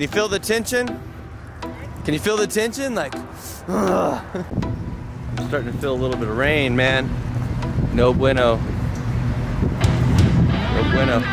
Can you feel the tension? Can you feel the tension? Like, ugh. I'm starting to feel a little bit of rain, man. No bueno. No bueno.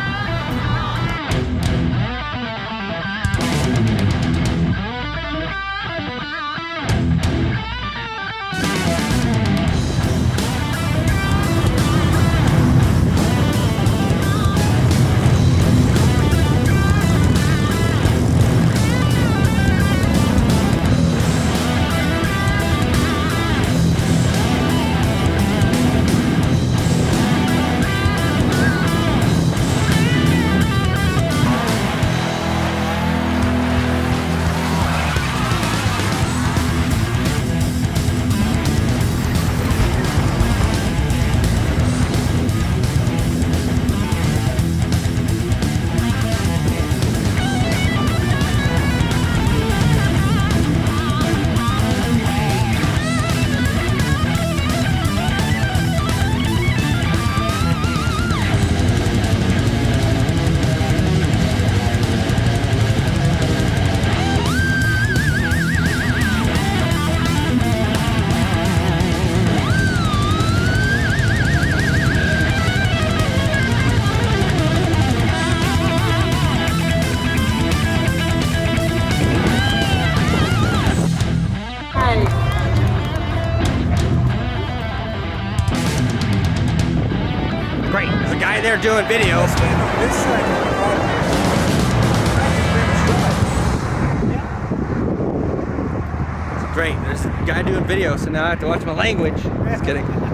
Great, there's a guy there doing video. Great, there's a guy doing video, so now I have to watch my language. Just kidding.